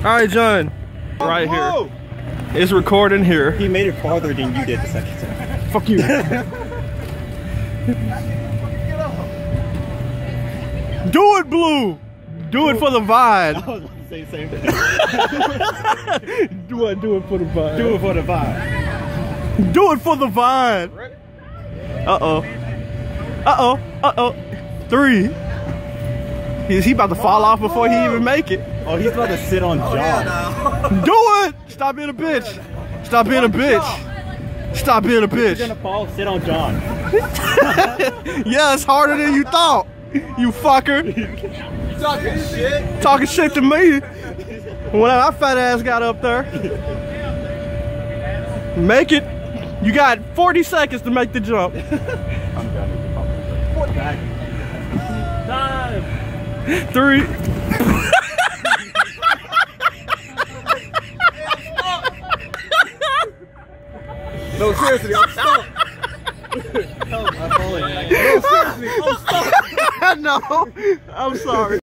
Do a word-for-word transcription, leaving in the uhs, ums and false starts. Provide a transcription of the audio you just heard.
right, John. Right here. It's recording here. He made it farther than you did the second time. Fuck you. Do it, Blue. Do it for the vine. I was about to say the same thing. do it, do it for the vine. Do it for the vibe. Do it for the vine. Uh-oh. Uh-oh. Uh-oh. Three. Is he about to fall off before he even make it? Oh, he's about to sit on Oh, John. yeah, no. Do it! Stop being a bitch. Stop being a bitch. Stop being a He's bitch. gonna fall, sit on John. Yeah, it's harder than you thought. You fucker. Talking shit. Talking shit to me. When our fat ass got up there. Make it. You got forty seconds to make the jump. I'm done. Time. Three. No, seriously, I'm stuck. I'm falling. No, seriously, I'm stuck. No, I'm sorry.